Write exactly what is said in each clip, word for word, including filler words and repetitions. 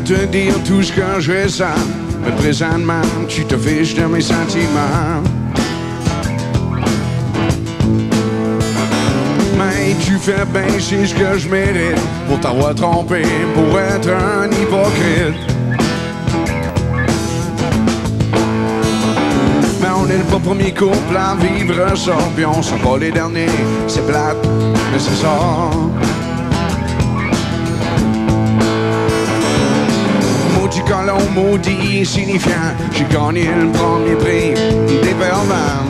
te dire tout ce que je ressens, mais présentement, tu te fiches de mes sentiments. Mais tu fais bien, c'est ce que je mérite pour t'avoir trompé, pour être un hypocrite. Mais on est pas premier couple à vivre ça, puis on sent pas les derniers, c'est plate, mais c'est ça. Maudit colon, maudit insignifiant, j'ai gagné le premier prix des pervers.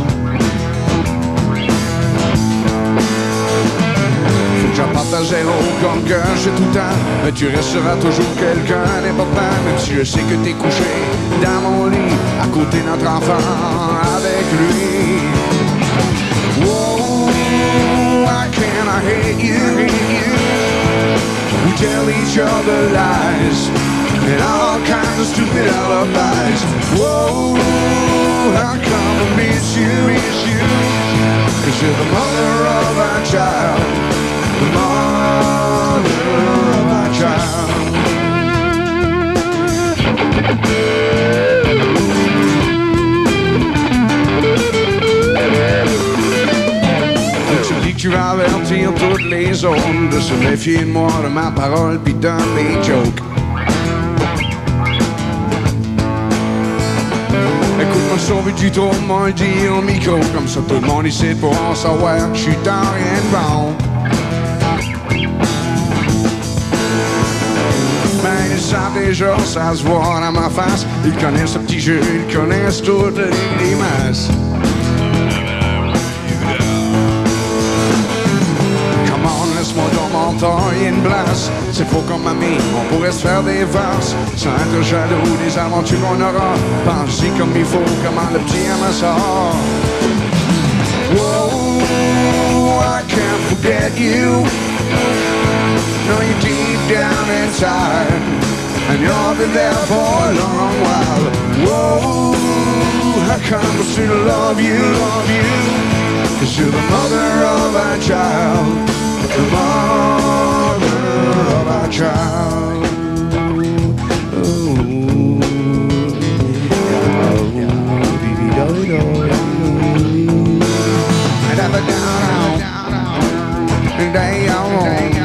Faut que j'apporte à zéro comme que j'ai tout le temps, mais tu resteras toujours quelqu'un d'important, même si je sais que t'es couché dans mon lit, à côté de notre enfant, avec lui. Whoa, why can't I hate you, hate you? We tell each other lies and all kinds of stupid alibis. Whoa, how come I miss you, miss you? Cause you're the mother of our child, the mother of our child. Tu me dis que tu vas avertir toutes les autres de se méfier de moi, de ma parole, pis de mes jokes. Écoute-moi sauver du trou, moi dit au micro, comme ça tout le monde ici pourra savoir que je suis dans rien de bon. Mais ils savent déjà, ça se voit dans ma face. Ils connaissent ce petit jeu, ils connaissent toutes les masses. Come on, laisse-moi dans mon temps, y'a une place. C'est faux comme mamie, on pourrait se faire des farces sans être jaloux des aventures qu'on aura. Pense-y comme il faut, comment le petit aime ça. Whoa, I can't forget you. No, you're deep down inside, and you've been there for a long while. Whoa, how come I still love you, love you? Cause you're the mother of our child, the mother of our child. Ooh, down, down, down, down, down.